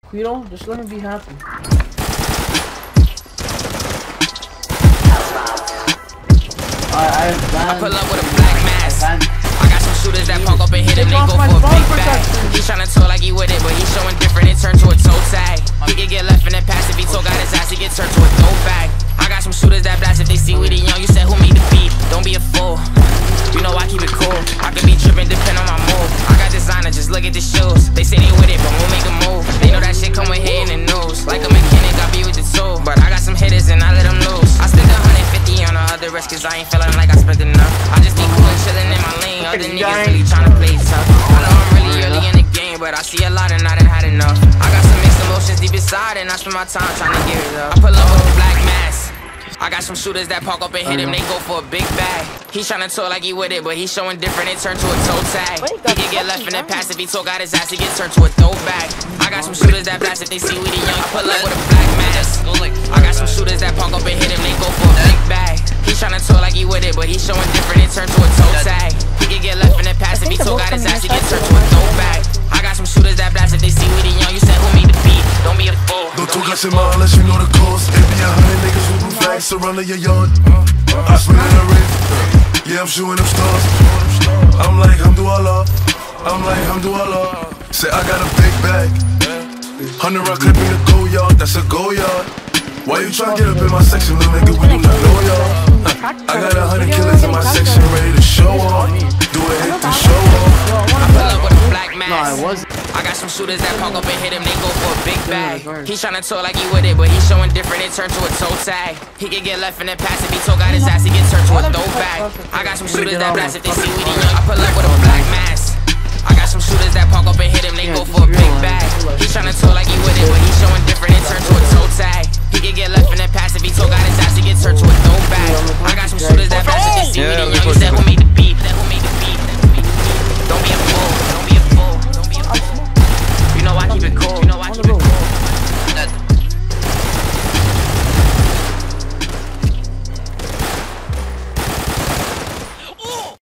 Quito, just let me be happy. I pull up with a black mask. I got some shooters that punk up and hit him, they go for a big bag. He tryna talk like he with it, but he showing different, it turned to a toe tag. He can get left in the pass if he told got his ass, he get turned to a throw bag. I got some shooters that blast if they see we the young, you said who made the beat, don't be a fool. You know I keep it cool, I can be trippin' depend on my mood. I got designer, just look at the shoes. They say they with it, but won't make a move. They know that shit come with hitting the news. Like a mechanic, I be with the tool. But I got some hitters and I let them loose. I stick 150 on the other rest, cause I ain't feeling like I spent enough. I just be cool and chillin' in my lane. Other niggas really tryna play tough. I know I'm really early in the game, but I see a lot and I done had enough. I got some mixed emotions deep inside and I spend my time tryna get it up. I pull up with a black mask. I got some shooters that park up and hit him, they go for a big bag. He tryna talk like he with it, but he showing different, it turned to a toe tag. He can get left in the pass if he talk out his ass, he get turned to a throwback. I got some shooters that blast if they see we the young, I pull up with a black mask. I got some shooters that park up and hit him, they go for a big bag. He tryna talk like he with it, but he showing different, it turned to a toe tag. He can get left in the pass if he talk out his ass, he get turned to a throwback. I got some shooters that blast if they see we the young, you said who made the beat, don't be a fool. Don't talk out your mouth unless you know the cost. It be 100 niggas who do flags surrounding your yard. I spin in the ring, yeah, I'm shooting them stars. I'm like Hamdulillah, I'm like Hamdulillah. Say I got a big bag, 100 round clip in the go yard, that's a go yard. Why you tryna get up in my section, little nigga, we do not know y'all. I got 100 killers in my section, ready to show off. Do a hit to show off. I pull up with a black mask. I got some shooters that punk up and hit him, they go for a big bag. He tryna talk like he with it, but he showing different, it turned to a toe tag. He can get left in the pass if he talk out his ass, he get turned to a throwback. I got some shooters that blast if they see we the young, I pull up with a black mask. I got some shooters that punk up and hit him, they go for a big bag. He tryna talk like he